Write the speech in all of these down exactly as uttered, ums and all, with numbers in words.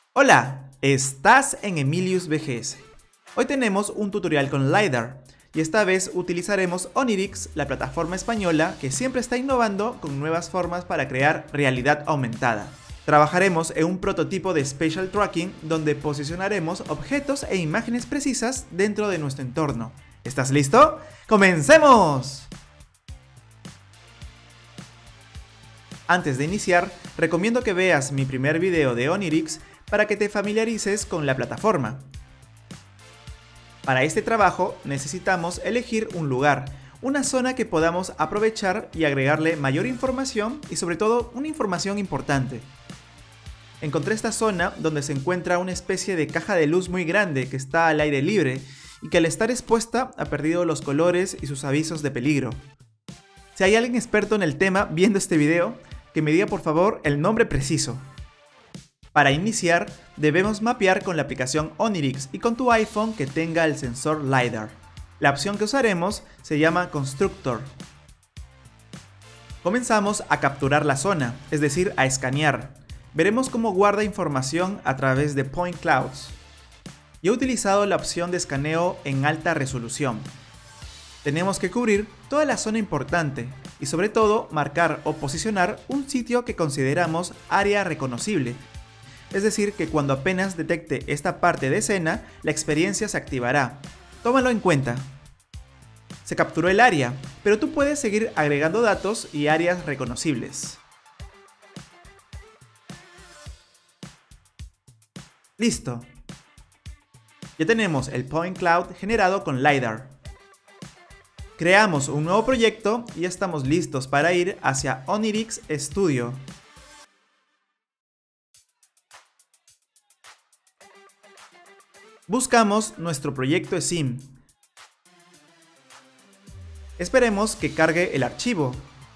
Hola, estás en Emilius V G S. Hoy tenemos un tutorial con LiDAR y esta vez utilizaremos Oniryx, la plataforma española que siempre está innovando con nuevas formas para crear realidad aumentada. Trabajaremos en un prototipo de Spatial Tracking donde posicionaremos objetos e imágenes precisas dentro de nuestro entorno. ¿Estás listo? ¡Comencemos! Antes de iniciar, recomiendo que veas mi primer video de Oniryx para que te familiarices con la plataforma. Para este trabajo necesitamos elegir un lugar, una zona que podamos aprovechar y agregarle mayor información y sobre todo una información importante. Encontré esta zona donde se encuentra una especie de caja de luz muy grande que está al aire libre y que al estar expuesta ha perdido los colores y sus avisos de peligro. Si hay alguien experto en el tema viendo este video, que me diga por favor el nombre preciso. Para iniciar, debemos mapear con la aplicación Oniryx y con tu iPhone que tenga el sensor LiDAR. La opción que usaremos se llama Constructor. Comenzamos a capturar la zona, es decir, a escanear. Veremos cómo guarda información a través de Point Clouds. Yo he utilizado la opción de escaneo en alta resolución. Tenemos que cubrir toda la zona importante y sobre todo marcar o posicionar un sitio que consideramos área reconocible. Es decir, que cuando apenas detecte esta parte de escena, la experiencia se activará. Tómalo en cuenta. Se capturó el área, pero tú puedes seguir agregando datos y áreas reconocibles. Listo. Ya tenemos el Point Cloud generado con LiDAR. Creamos un nuevo proyecto y ya estamos listos para ir hacia Oniryx Studio. Buscamos nuestro proyecto SIM. Esperemos que cargue el archivo.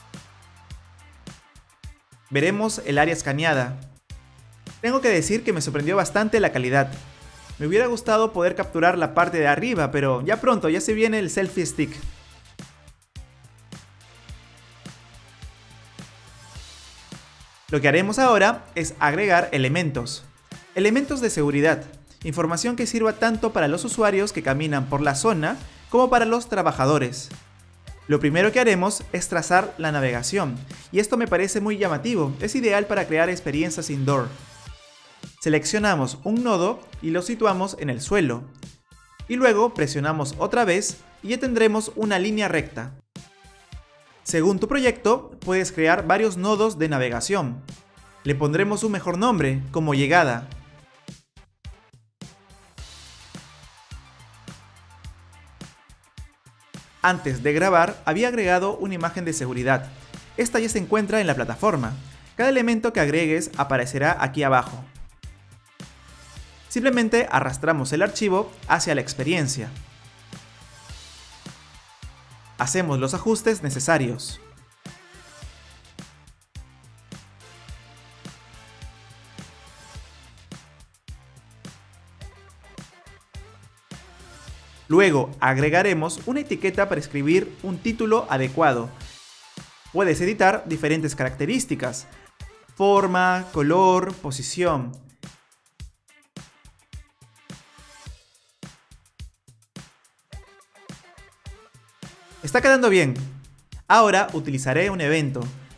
Veremos el área escaneada. Tengo que decir que me sorprendió bastante la calidad. Me hubiera gustado poder capturar la parte de arriba, pero ya pronto, ya se viene el selfie stick. Lo que haremos ahora es agregar elementos. Elementos de seguridad. Información que sirva tanto para los usuarios que caminan por la zona como para los trabajadores. Lo primero que haremos es trazar la navegación, y esto me parece muy llamativo, es ideal para crear experiencias indoor. Seleccionamos un nodo y lo situamos en el suelo, y luego presionamos otra vez y ya tendremos una línea recta. Según tu proyecto, puedes crear varios nodos de navegación. Le pondremos un mejor nombre, como llegada. Antes de grabar, había agregado una imagen de seguridad. Esta ya se encuentra en la plataforma. Cada elemento que agregues aparecerá aquí abajo. Simplemente arrastramos el archivo hacia la experiencia. Hacemos los ajustes necesarios. Luego agregaremos una etiqueta para escribir un título adecuado. Puedes editar diferentes características: forma, color, posición. Está quedando bien. Ahora utilizaré un evento.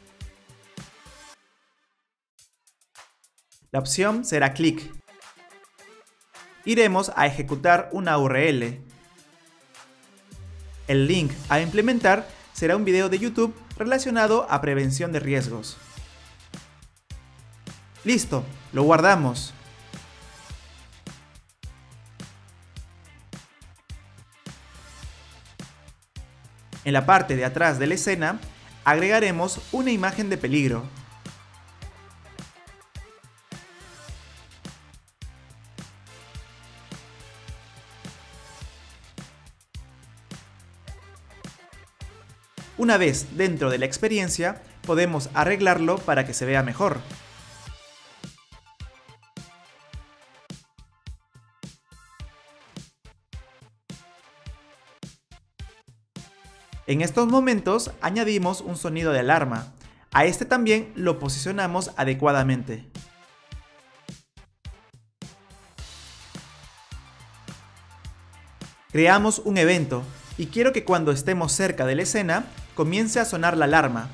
La opción será clic. Iremos a ejecutar una U R L. El link a implementar será un video de YouTube relacionado a prevención de riesgos. Listo, lo guardamos. En la parte de atrás de la escena, agregaremos una imagen de peligro. Una vez dentro de la experiencia, podemos arreglarlo para que se vea mejor. En estos momentos añadimos un sonido de alarma. A este también lo posicionamos adecuadamente. Creamos un evento y quiero que cuando estemos cerca de la escena comience a sonar la alarma.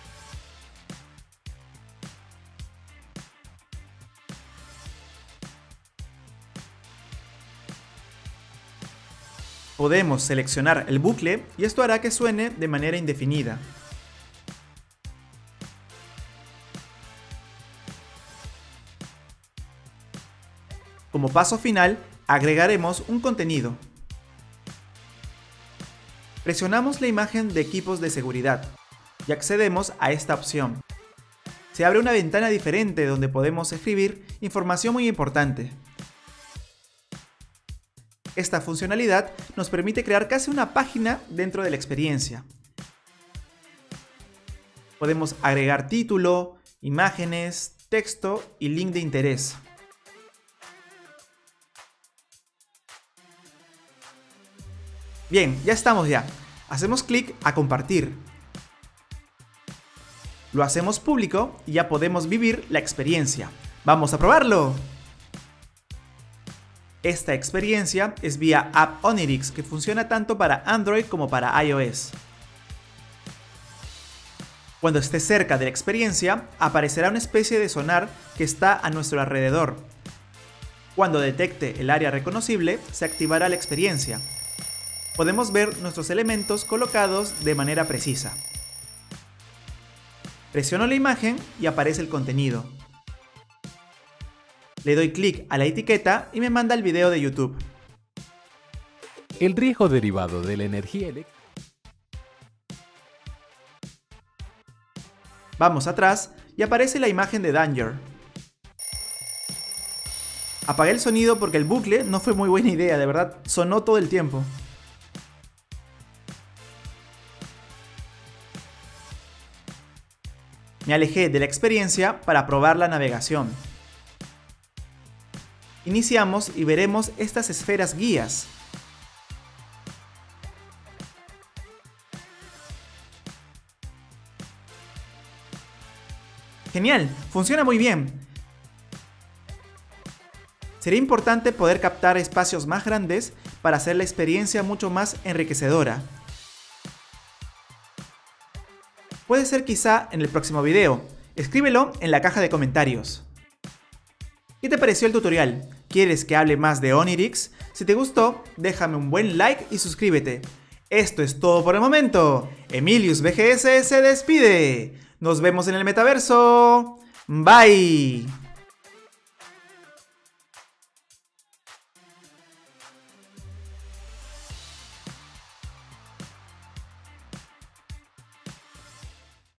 Podemos seleccionar el bucle y esto hará que suene de manera indefinida. Como paso final, agregaremos un contenido. Presionamos la imagen de equipos de seguridad y accedemos a esta opción. Se abre una ventana diferente donde podemos escribir información muy importante. Esta funcionalidad nos permite crear casi una página dentro de la experiencia. Podemos agregar título, imágenes, texto y link de interés. Bien, ya estamos ya. Hacemos clic a compartir. Lo hacemos público y ya podemos vivir la experiencia. ¡Vamos a probarlo! Esta experiencia es vía App Onirix, que funciona tanto para Android como para iOS. Cuando esté cerca de la experiencia, aparecerá una especie de sonar que está a nuestro alrededor. Cuando detecte el área reconocible, se activará la experiencia. Podemos ver nuestros elementos colocados de manera precisa. Presiono la imagen y aparece el contenido. Le doy clic a la etiqueta y me manda el video de YouTube. El riesgo derivado de la energía eléctrica. Vamos atrás y aparece la imagen de Danger. Apagué el sonido porque el bucle no fue muy buena idea, de verdad, sonó todo el tiempo. Me alejé de la experiencia para probar la navegación. Iniciamos y veremos estas esferas guías. Genial, funciona muy bien. Sería importante poder captar espacios más grandes para hacer la experiencia mucho más enriquecedora. Puede ser quizá en el próximo video. Escríbelo en la caja de comentarios. ¿Qué te pareció el tutorial? ¿Quieres que hable más de Onirix? Si te gustó, déjame un buen like y suscríbete. Esto es todo por el momento. Emilius V G S se despide. Nos vemos en el metaverso. Bye.